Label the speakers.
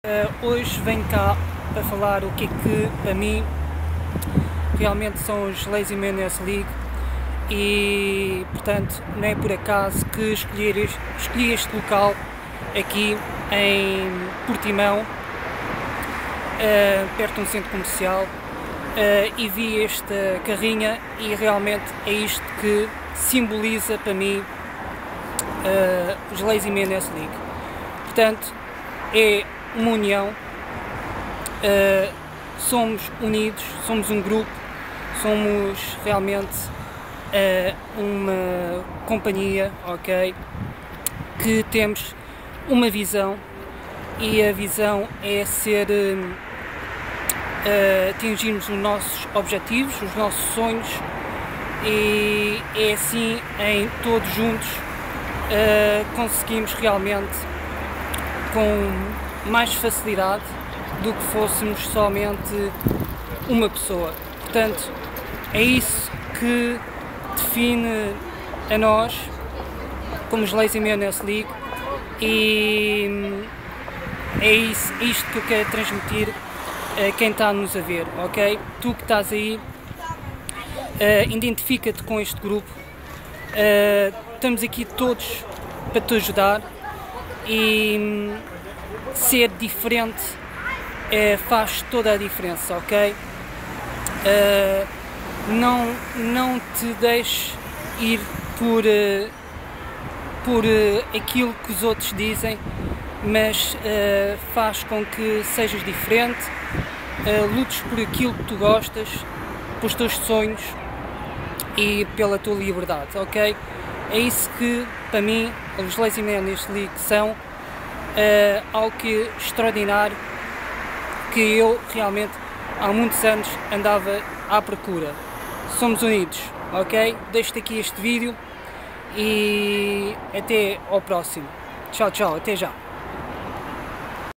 Speaker 1: Hoje venho cá para falar o que é que para mim realmente são os Lazy Men League e portanto não é por acaso que escolhi este local aqui em Portimão, perto de um centro comercial, e vi esta carrinha e realmente é isto que simboliza para mim os Lazy Men League. Portanto, é uma união, somos unidos, somos um grupo, somos realmente uma companhia, ok? Que temos uma visão e a visão é ser atingirmos os nossos objetivos, os nossos sonhos, e é assim, em todos juntos, conseguimos realmente com mais facilidade do que fôssemos somente uma pessoa. Portanto, é isso que define a nós como os Lazy Men League, e é isto que eu quero transmitir a quem está-nos a ver, ok? Tu que estás aí, identifica-te com este grupo, estamos aqui todos para te ajudar, e ser diferente faz toda a diferença, ok? Não te deixes ir por aquilo que os outros dizem, mas faz com que sejas diferente, lutes por aquilo que tu gostas, pelos teus sonhos e pela tua liberdade, ok? É isso que, para mim, os Lazy Men League são, algo que extraordinário, que eu realmente há muitos anos andava à procura. Somos unidos, ok? Deixo-te aqui este vídeo e até ao próximo. Tchau, tchau, até já.